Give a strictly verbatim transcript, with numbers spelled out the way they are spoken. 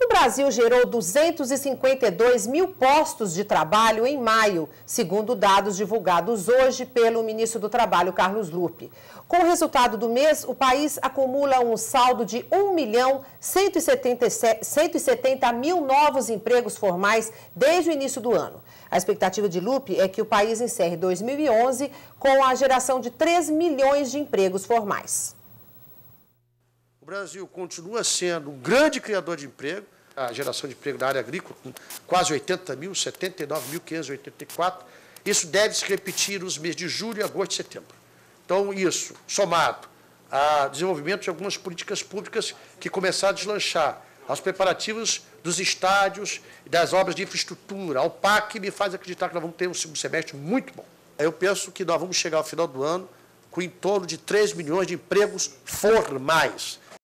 O Brasil gerou duzentos e cinquenta e dois mil postos de trabalho em maio, segundo dados divulgados hoje pelo ministro do Trabalho, Carlos Lupe. Com o resultado do mês, o país acumula um saldo de um milhão cento e setenta mil novos empregos formais desde o início do ano. A expectativa de Lupe é que o país encerre dois mil e onze com a geração de três milhões de empregos formais. O Brasil continua sendo um grande criador de emprego, a geração de emprego na área agrícola, com quase oitenta mil, setenta e nove mil quinhentos e oitenta e quatro. Isso deve se repetir nos meses de julho, agosto e setembro. Então, isso, somado ao desenvolvimento de algumas políticas públicas que começaram a deslanchar, aos preparativos dos estádios e das obras de infraestrutura, ao P A C, me faz acreditar que nós vamos ter um segundo semestre muito bom. Eu penso que nós vamos chegar ao final do ano com em torno de três milhões de empregos formais.